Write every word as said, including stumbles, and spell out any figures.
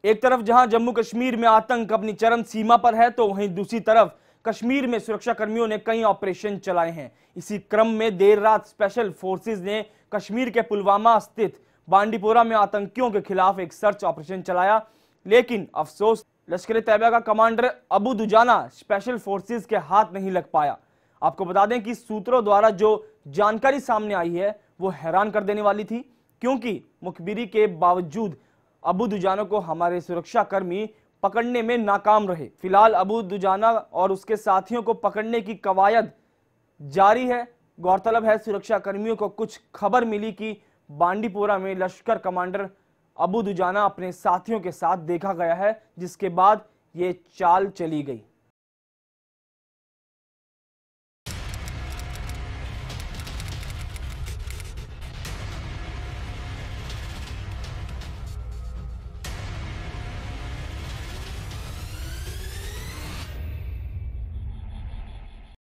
एक तरफ जहां जम्मू कश्मीर में आतंक अपनी चरम सीमा पर है, तो वहीं दूसरी तरफ कश्मीर में सुरक्षा कर्मियों ने कई ऑपरेशन चलाए हैं। इसी क्रम में देर रात स्पेशल फोर्सेज ने कश्मीर के पुलवामा स्थित बांडीपोरा में आतंकियों के खिलाफ एक सर्च ऑपरेशन चलाया, लेकिन अफसोस लश्कर तैयबा का commander Abu Dujana special forces के हाथ नहीं लग पाया। आपको बता दें कि सूत्रों द्वारा जो जानकारी सामने आई है वो हैरान कर देने वाली थी, क्योंकि मुखबिरी के बावजूद अबू दुजाना को हमारे सुरक्षा कर्मी पकड़ने में नाकाम रहे। फिलहाल अबू दुजाना और उसके साथियों को पकड़ने की कवायद जारी है। गौरतलब है, सुरक्षा कर्मियों को कुछ खबर मिली कि बांडीपोरा में लश्कर कमांडर अबू दुजाना अपने साथियों के साथ देखा गया है, जिसके बाद ये चाल चली गई।